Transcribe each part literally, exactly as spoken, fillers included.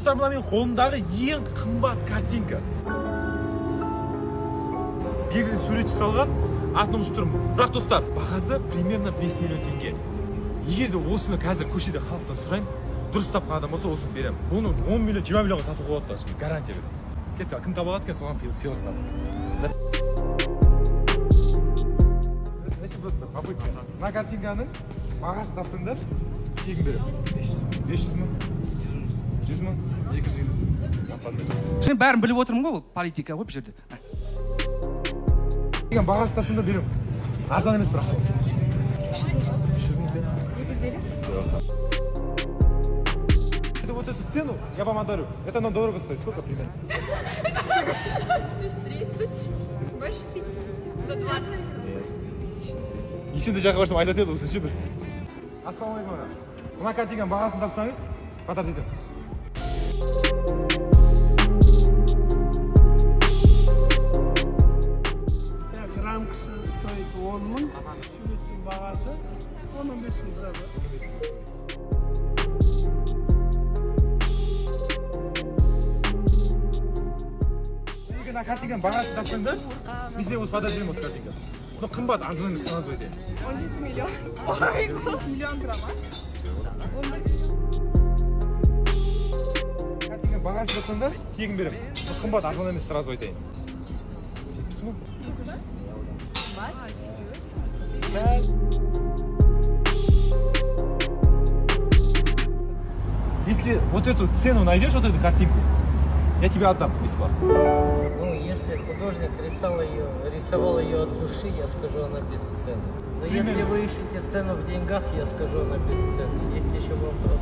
Достар, мына менің қолымдағы ең қымбат картинка. Белгілі суретші салған, атын ұмытып тұрмын. Бірақ достар, бағасы примерно бес миллион теңге. Егер де осыны қазір көшеде халықтан сұрайын, дұрыс тапқан адам болса осыны беремін. Бұны он миллион, жиырма миллионға сатуға болады, гарантия беремін. Кетті, кім таба алады екен, соған сыйлықтан. Значит, достар, попытка. Мына картинканың бағасын тапсаңдар, тегін беремін. бес жүз мың, жүз мың, екі жүз елу. Сен бәрін біліп отырмын ғой, ол политика ғой бұл жерде. Деген бағасы тапсаңдар беремін. Арзан емес бірақ. Вот эту цену я вам одарю. Это нам дорого стоит. Сколько примерно? тридцать, больше пятидесяти, сто двадцать. Есенді жаққа барсам айтат еді осыншы бір. Ассалаумалейкум. Мына картинканың бағасын тапсаңыз, қатар етемін. Рамкасы стоит он мың, суреттің бағасы он он бес мың тұрады. Мына картинканың бағасын тапсаңдар, бізде осы подарок беремін осы картинка. Но қымбат, арзан емес, сразу айтайын. он жеті миллион. Миллион грамм. Картинканың бағасын тапсаңдар, тегін беремін. Но қымбат, арзан емес, сразу айтайын. жетпіс мың? Если вот эту цену найдешь, вот эту картинку, я тебе отдам бесплатно. Ну, если художник рисовал ее, рисовал ее от души, я скажу, она бесценна. Но Примерно. Если вы ищете цену в деньгах, я скажу, она бесценна. Есть еще вопрос?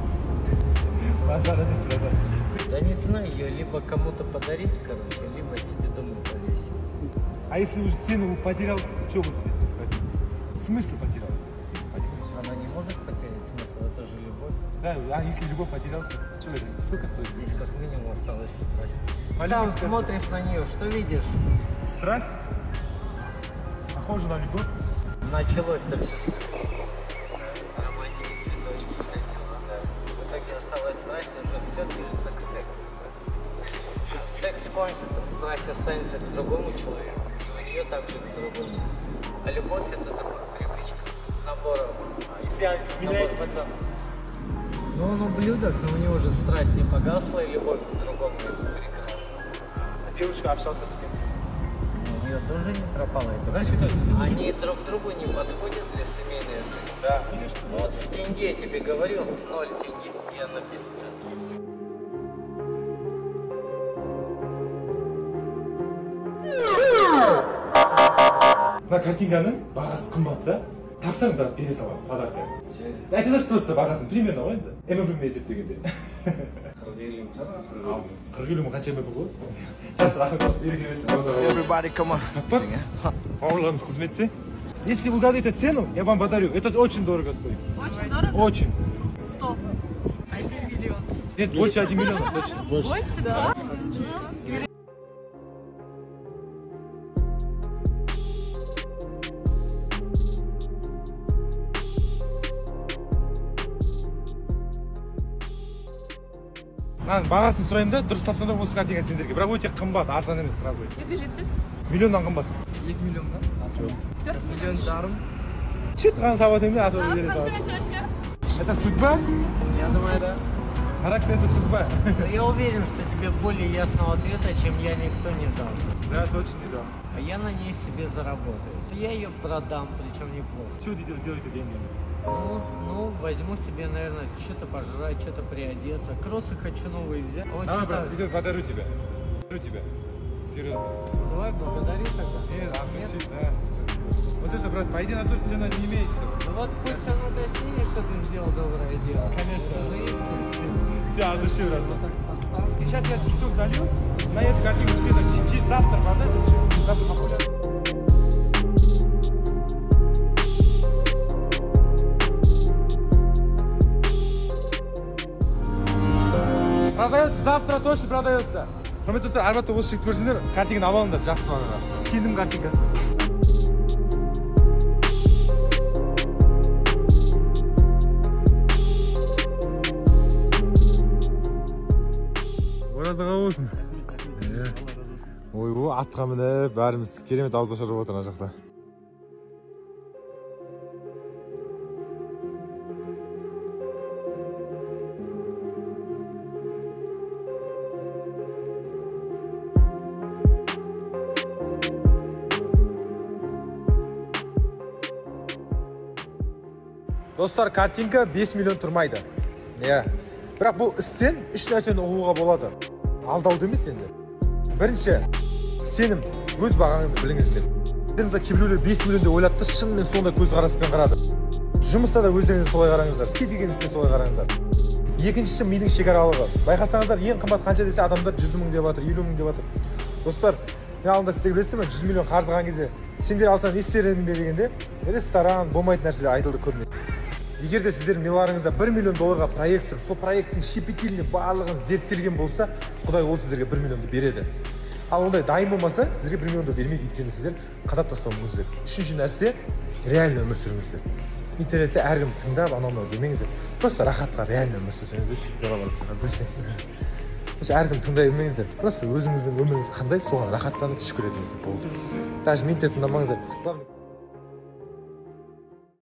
Да не знаю, ее либо кому-то подарить, короче, либо себе дома повесить. А если уже цену потерял, что будет? Смысл потерял? Она не может потерять смысл, это же любовь. Да, а если любовь потерял, то что это? Сколько стоит? Здесь как минимум осталась страсть. Сам смотришь на нее, что видишь? Страсть? Похоже на любовь? Началось-то все с романтики, цветочки, все дела. В итоге осталась страсть, уже все движется к сексу. Секс кончится, страсть останется к другому человеку, и у нее также к другому. А любовь это такая привычка, набор. Если я изменяю пацан? Ну он ублюдок, но у него уже страсть не погасла, и любовь к другому прекрасна. А девушка общался с кем? У нее тоже не пропало это. Значит, это... Они друг другу не подходят для семейной жизни. Да, конечно. Вот в тенге я тебе говорю, ноль тенге, и она бесценна. Мына картинканың бағасы қымбат та, тапсаң бірақ бере саламын подарка. Айта салшы просто бағасын, примерно ғой енді. эм эм мен есептегенде. қырық елу мың шығар? қырық елу мың қанша эм эм ғой? Сейчас рахмет, береке берсін. Бауырларымыз қызметте. Если угадать цену, я вам подарю. Это очень дорого стоит. Очень дорого? Очень. Сто. Один миллион. Нет, больше один миллион, точно. Больше, да? Мен бағасын сұраймын да, дұрыс тапсаңдар осы картинка сендерге. Бірақ өте қымбат, арзан емес сразу. екі жүз жетпіс. Миллионнан қымбат. екі миллионнан? төрт миллион жарым. Чет ғана табатайым да, атып бере салам. Это судьба? Я думаю, да. Характер это судьба. Я уверен, что тебе более ясного ответа, чем я, никто не дал. Да, точно не дал. А я на ней себе заработаю. Я ее продам, причем неплохо. Что ты делаете деньги? Ну, ну, возьму себе, наверное, что-то пожрать, что-то приодеться. Кроссы хочу новые взять. Вот Давай, что-то... брат, идет, подарю тебя. Подарю тебя. Серьезно. Давай, благодари тогда. Нет, а нет? Да. Вот это, брат, пойди на то, цена не имеет. Ну вот пусть оно доснет, что ты сделал доброе дело. Конечно. Есть... Все, от души, брат. Вот так поставь. Сейчас я тикток залью, на эту картинку все так, через завтра продать, завтра популярно. Продается, завтра точно продается. Құрметті достар, албетте осы жігітті көрсеңдер, картинканы алып алыңдар, жақсы бағаға. Сенім картинкасы. Оразаға болсын. Ой, о, атқа мініп, бәріміз керемет ауыз ашар болып отыр ана жақта. Достар, картинка бес миллион тұрмайды. Иә. Бірақ бұл істен үш нәрсені ұғуға болады. Алдауды емес енді. Бірінші, сенім, өз бағаңызды біліңіздер. Бізде кейбіреулер бес миллион деп ойлады, шынымен сондай көз қараспен қарады. Жұмыста да өздеріңізге солай қараңыздар, кез келген істе солай қараңыздар. Екіншісі, мидың шекаралығы. Байқасаңыздар, ең қымбат қанша десе адамдар жүз мың деп жатыр, елу мың деп жатыр. Достар, мен алдында сіздер білесіздер ме, жүз миллион қарызған кезде сендер алсаң не істер едіңдер дегенде, ресторан, болмайтын нәрселер айтылды көбіне. Егер де сіздердің миларыңызда бір миллион долларға проект тұр, сол проекттің щепетильный барлығын зерттелген болса, Құдай ол сіздерге бір миллионды береді. Ал ондай дайын болмаса, сіздерге бір миллионды бермейді, өйткені сіздер қадап тастауыңыздар. Үшінші нәрсе, реально өмір сүріңіздер. Интернетте әркім тыңдап, анау-мынау демеңіздер. Просто рахатқа реально өмір сүрсеңіздер. Әркім тыңдай бермеңіздер. Просто өзіңіздің өміріңіз қандай, соған рахаттанып шүкір етіңіздер болды. Даже мен де тыңдамаңыздар.